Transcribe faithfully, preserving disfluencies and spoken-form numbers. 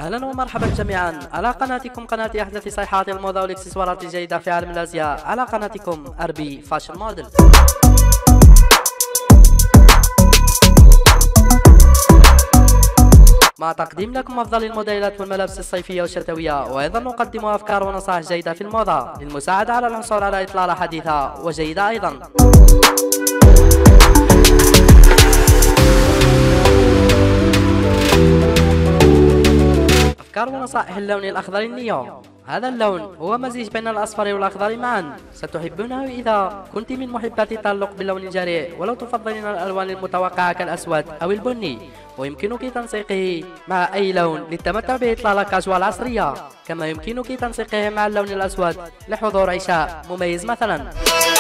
اهلا ومرحبا جميعا على قناتكم، قناة احدث صيحات الموضة والاكسسوارات الجيدة في عالم الازياء، على قناتكم اربي فاشن موديل. مع تقديم لكم افضل الموديلات والملابس الصيفية والشتوية، وايضا نقدم افكار ونصائح جيدة في الموضة للمساعدة على الحصول على اطلالة حديثة وجيدة ايضا. أفكار ونصائح اللون الأخضر النيو. هذا اللون هو مزيج بين الأصفر والأخضر معا، ستحبونه إذا كنت من محبات التعلق باللون الجريء، ولو تفضلين الألوان المتوقعة كالأسود أو البني، ويمكنك تنسيقه مع أي لون للتمتع بإطلالة كاجوال عصرية، كما يمكنك تنسيقه مع اللون الأسود لحضور عشاء مميز مثلا.